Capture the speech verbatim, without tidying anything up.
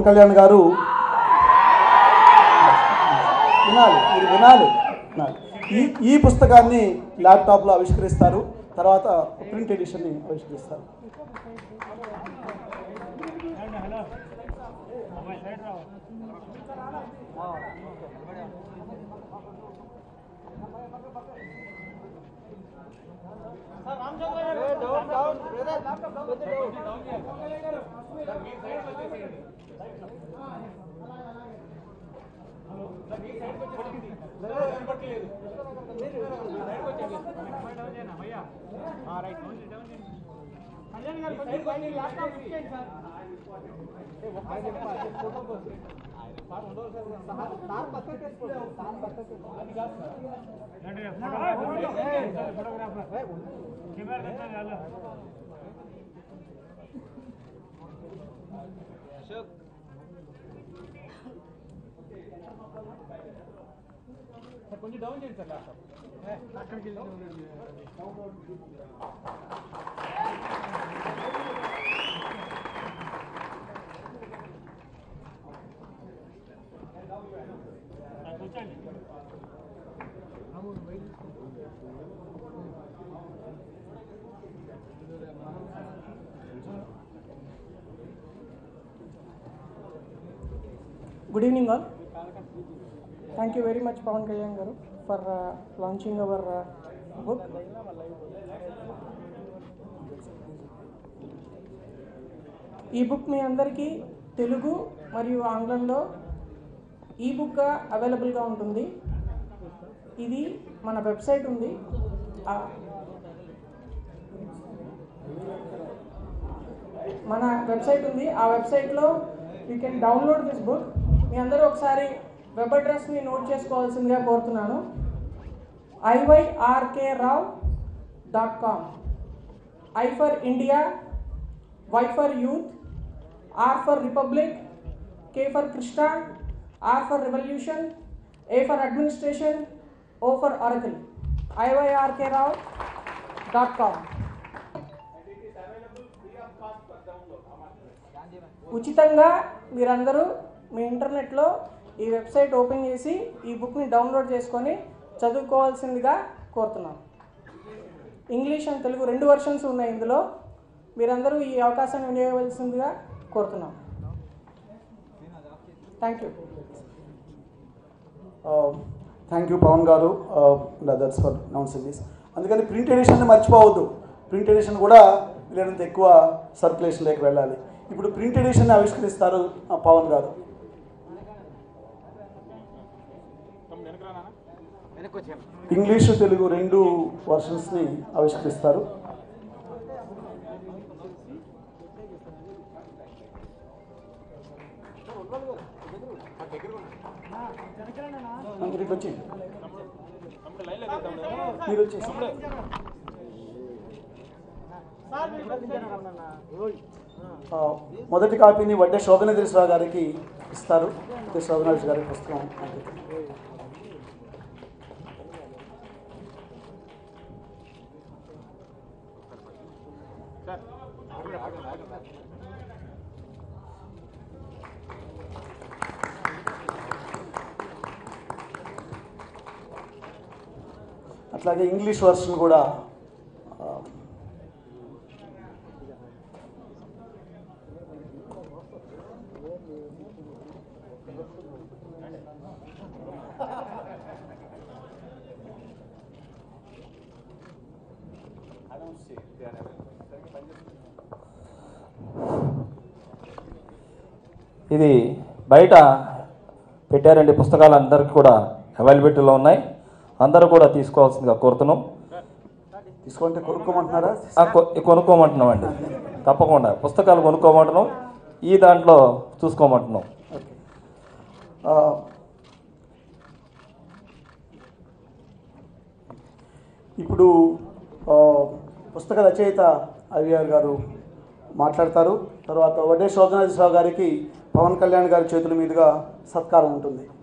కళ్యాణ్ గారు వినాలి మీరు వినాలి వినాలి ఈ ఈ పుస్తకాన్ని ల్యాప్టాప్లో ఆవిష్కరిస్తారు, తర్వాత ప్రింట్ ఎడిషన్ని ఆవిష్కరిస్తారు. కొంచెం డౌన్ చేయండి సార్ ల్యాప్టాప్ అక్కడికి Good evening all. Thank you very much Pawan Kalyan garu for uh, launching our uh, book. ఈ బుక్ మీ అందరికీ తెలుగు మరియు ఆంగ్లంలో ఈ బుక్గా అవైలబుల్గా ఉంటుంది. ఇది మన వెబ్సైట్ ఉంది, మన వెబ్సైట్ ఉంది ఆ వెబ్సైట్లో you can download this book. మీ అందరూ ఒకసారి వెబ్ అడ్రస్ని నోట్ చేసుకోవాల్సిందిగా కోరుతున్నాను. IYRK Rao dot com. I for India, Y for youth, R for republic, K for Krishna, R for revolution, A for administration, O for oracle. IYRK Rao dot com. ఉచితంగా మీరందరూ మీ ఇంటర్నెట్లో ఈ వెబ్సైట్ ఓపెన్ చేసి ఈ బుక్ని డౌన్లోడ్ చేసుకొని చదువుకోవాల్సిందిగా కోరుతున్నాను. ఇంగ్లీష్ అండ్ తెలుగు రెండు వర్షన్స్ ఉన్నాయి ఇందులో. మీరందరూ ఈ అవకాశాన్ని వినియోగించవలసిందిగా కోరుతున్నాం. Thank you. Thank you Pavan గారు, అదర్స్ ఫర్ అనౌన్సింగ్ దిస్. అందుకని ప్రింట్ ఎడిషన్ని మర్చిపోవద్దు. ప్రింట్ ఎడిషన్ కూడా వీలైనంత ఎక్కువ సర్క్యులేషన్లోకి వెళ్ళాలి. ఇప్పుడు ప్రింట్ ఎడిషన్ ఆవిష్కరిస్తారు పవన్ గారు. ఇంగ్లీషు తెలుగు రెండు వర్షన్స్ని ఆవిష్కరిస్తారు. మీరు వచ్చి మీరు వచ్చేసి మొదటి కాపీని వడ్డే శోభనధీశ్వరరావు గారికి ఇస్తారు. శోభనధీశ్వర గారి పుస్తకం. అట్లాగే ఇంగ్లీష్ వర్షన్ కూడా ఇది బయట పెట్టారండి. పుస్తకాలు అందరికీ కూడా అవైలబిలిటీలో ఉన్నాయి. అందరూ కూడా తీసుకోవాల్సిందిగా కోరుతున్నాం. తీసుకుంటే కొనుక్కోమంటున్నారా? కొనుక్కోమంటున్నాం అండి, తప్పకుండా పుస్తకాలు కొనుక్కోమంటున్నాం. ఈ దాంట్లో చూసుకోమంటున్నాం. ఇప్పుడు పుస్తక రచయిత ఐవీఆర్ గారు మాట్లాడతారు. తర్వాత వడ్డే శోభనధీశ్వరరావు గారికి పవన్ కళ్యాణ్ గారి చేతుల మీదుగా సత్కారం ఉంటుంది.